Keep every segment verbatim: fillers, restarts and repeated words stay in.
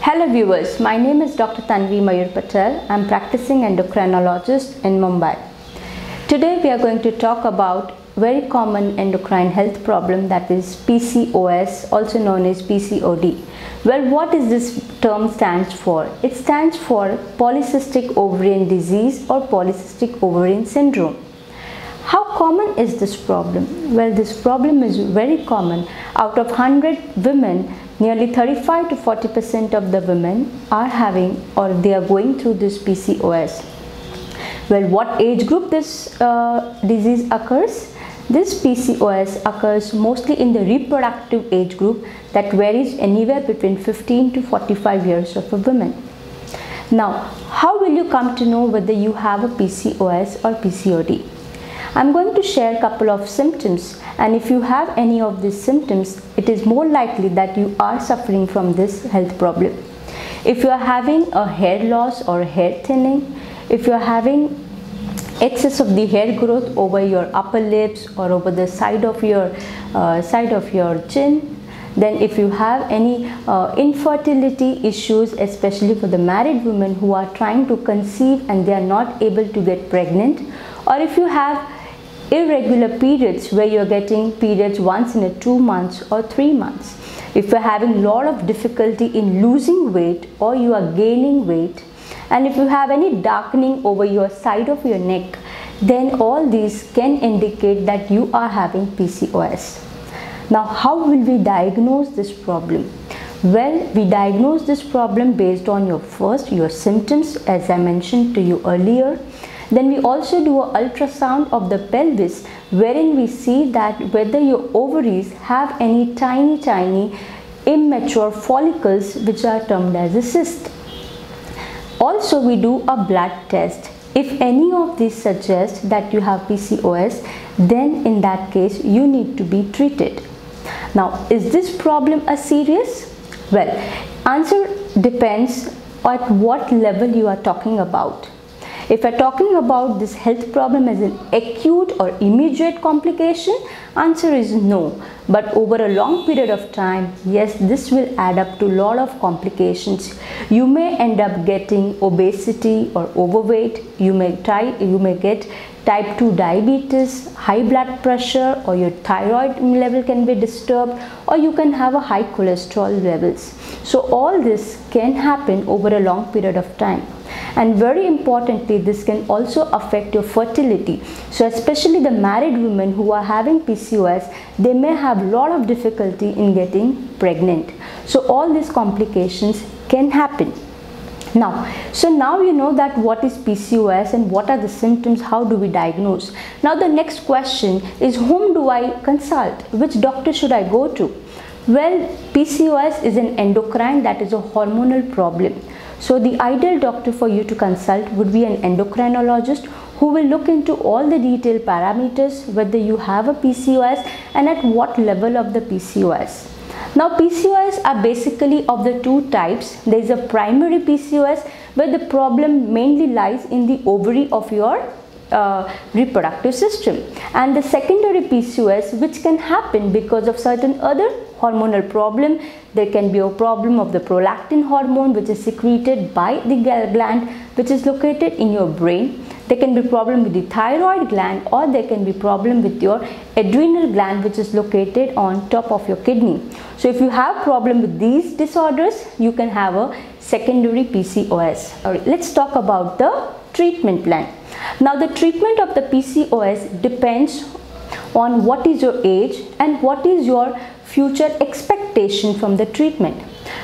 Hello viewers, my name is Doctor Tanvi Mayur Patel. I am practicing endocrinologist in Mumbai. Today we are going to talk about very common endocrine health problem, that is P C O S, also known as P C O D. Well, what is this term stands for? It stands for polycystic ovarian disease or polycystic ovarian syndrome. How common is this problem? Well, this problem is very common. Out of one hundred women, nearly thirty-five to forty percent of the women are having or they are going through this P C O S. Well, what age group this uh, disease occurs? This P C O S occurs mostly in the reproductive age group that varies anywhere between fifteen to forty-five years of a woman. Now, how will you come to know whether you have a P C O S or P C O D? I'm going to share a couple of symptoms, and if you have any of these symptoms, it is more likely that you are suffering from this health problem. If you are having a hair loss or hair thinning, if you are having excess of the hair growth over your upper lips or over the side of your uh, side of your chin, then if you have any uh, infertility issues, especially for the married women who are trying to conceive and they are not able to get pregnant, or if you have irregular periods where you are getting periods once in a two months or three months, if you are having a lot of difficulty in losing weight or you are gaining weight, and if you have any darkening over your side of your neck, then all these can indicate that you are having P C O S. Now, how will we diagnose this problem? Well, we diagnose this problem based on your first, your symptoms, as I mentioned to you earlier. Then we also do an ultrasound of the pelvis, wherein we see that whether your ovaries have any tiny tiny immature follicles which are termed as a cyst. Also, we do a blood test. If any of these suggest that you have P C O S, then in that case you need to be treated. Now, is this problem a serious? Well, answer depends at what level you are talking about. If you are talking about this health problem as an acute or immediate complication, answer is no. But over a long period of time, yes, this will add up to a lot of complications. You may end up getting obesity or overweight. You may try, you may get type two diabetes, high blood pressure, or your thyroid level can be disturbed, or you can have a high cholesterol levels. So all this can happen over a long period of time. And very importantly, this can also affect your fertility. So especially the married women who are having P C O S, they may have a lot of difficulty in getting pregnant. So all these complications can happen. Now, so now you know that what is P C O S and what are the symptoms, how do we diagnose. Now the next question is, whom do I consult? Which doctor should I go to? Well, P C O S is an endocrine, that is a hormonal problem. So the ideal doctor for you to consult would be an endocrinologist who will look into all the detailed parameters, whether you have a P C O S and at what level of the P C O S. Now, P C O S are basically of the two types. There is a primary P C O S where the problem mainly lies in the ovary of your uh, reproductive system, and the secondary P C O S which can happen because of certain other hormonal problem. There can be a problem of the prolactin hormone which is secreted by the gland which is located in your brain. There can be problem with the thyroid gland, or there can be problem with your adrenal gland which is located on top of your kidney. So if you have problem with these disorders, you can have a secondary P C O S. Alright, let's talk about the treatment plan. Now the treatment of the P C O S depends on what is your age and what is your future expectation from the treatment.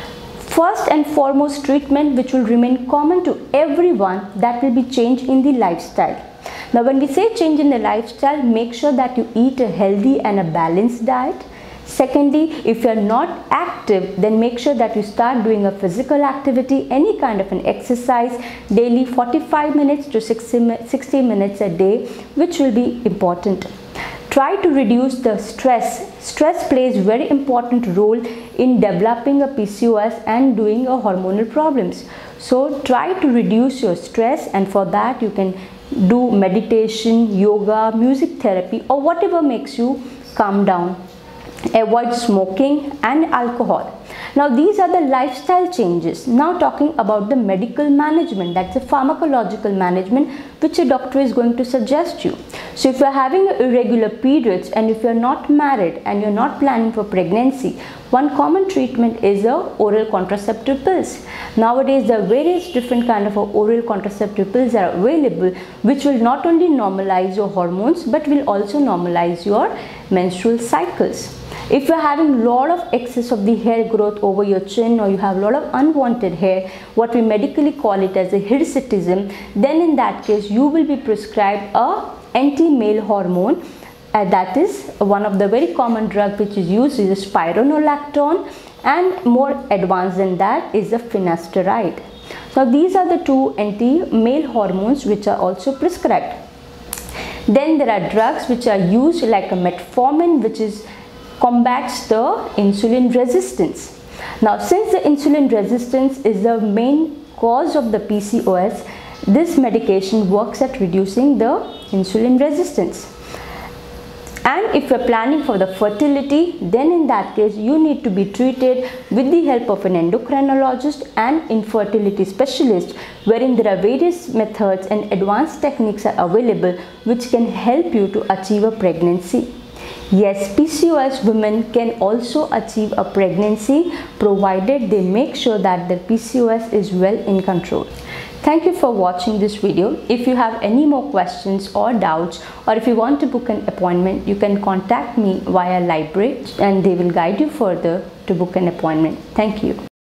First and foremost treatment which will remain common to everyone, that will be change in the lifestyle. Now when we say change in the lifestyle, make sure that you eat a healthy and a balanced diet. Secondly, if you are not active, then make sure that you start doing a physical activity, any kind of an exercise daily, forty-five minutes to sixty minutes a day, which will be important. Try to reduce the stress. Stress plays very important role in developing a P C O S and doing a hormonal problems. So try to reduce your stress, and for that you can do meditation, yoga, music therapy, or whatever makes you calm down. Avoid smoking and alcohol. Now these are the lifestyle changes. Now talking about the medical management, that's the pharmacological management which a doctor is going to suggest you. So if you are having irregular periods and if you are not married and you are not planning for pregnancy, one common treatment is a oral contraceptive pills. Nowadays there are various different kind of oral contraceptive pills that are available, which will not only normalize your hormones but will also normalize your menstrual cycles. If you are having lot of excess of the hair growth over your chin, or you have a lot of unwanted hair, what we medically call it as a hirsutism, then in that case you will be prescribed a anti-male hormone. Uh, that is one of the very common drug which is used is a spironolactone, and more advanced than that is a finasteride. So these are the two anti-male hormones which are also prescribed. Then there are drugs which are used like a metformin, which is combats the insulin resistance. Now since the insulin resistance is the main cause of the P C O S, this medication works at reducing the insulin resistance. And if you are planning for the fertility, then in that case you need to be treated with the help of an endocrinologist and infertility specialist, wherein there are various methods and advanced techniques are available which can help you to achieve a pregnancy. Yes, P C O S women can also achieve a pregnancy provided they make sure that their P C O S is well in control. Thank you for watching this video. If you have any more questions or doubts, or if you want to book an appointment, you can contact me via Lybrate and they will guide you further to book an appointment. Thank you.